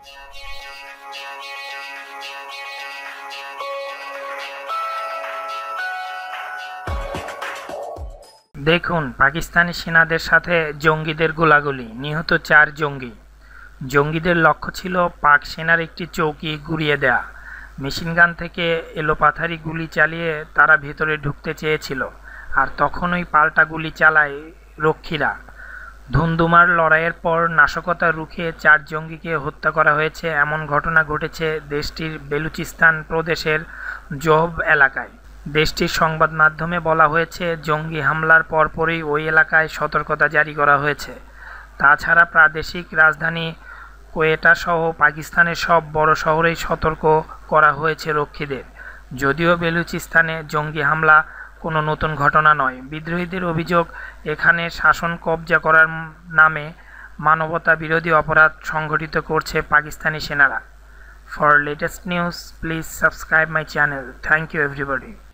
দেখুন, পাকিস্তানি সেনাদের সাথে জঙ্গিদের গোলাগুলি, নিহত 4 জঙ্গি। জঙ্গিদের লক্ষ্য ছিল পাক সেনার একটি চৌকি গুঁড়িয়ে দেয়া। মেশিনগান থেকে এলোপাথারি গুলি চালিয়ে তারা ভেতরে ঢুকতে চেয়েছিল, আর তখনই পাল্টা গুলি চালায় রক্ষীরা। ধুন্ধুমার লড়াইয়ের পর নাশকতা রুখে 4 জঙ্গিকে হত্যা করা হয়েছে এমন ঘটনা ঘটেছে দেশটির বেলুচিস্তান প্রদেশের জোহব এলাকায়। দেশটির সংবাদ মাধ্যমে বলা হয়েছে, জঙ্গি হামলার পরপরই ওই এলাকায় সতর্কতা জারি করা হয়েছে। তাছাড়া প্রাদেশিক রাজধানী কোয়েটা সহ পাকিস্তানের সব বড় শহরেই সতর্ক করা হয়েছে রক্ষীদের। যদিও বেলুচিস্তানে জঙ্গি হামলা কোনো নতুন ঘটনা নয়, বিদ্রোহীদের অভিযোগ এখানে শাসন কবজা করার নামে মানবতা বিরোধী অপরাধ সংঘটিত করছে পাকিস্তানি সেনারা। For latest news, please subscribe my channel. Thank you everybody.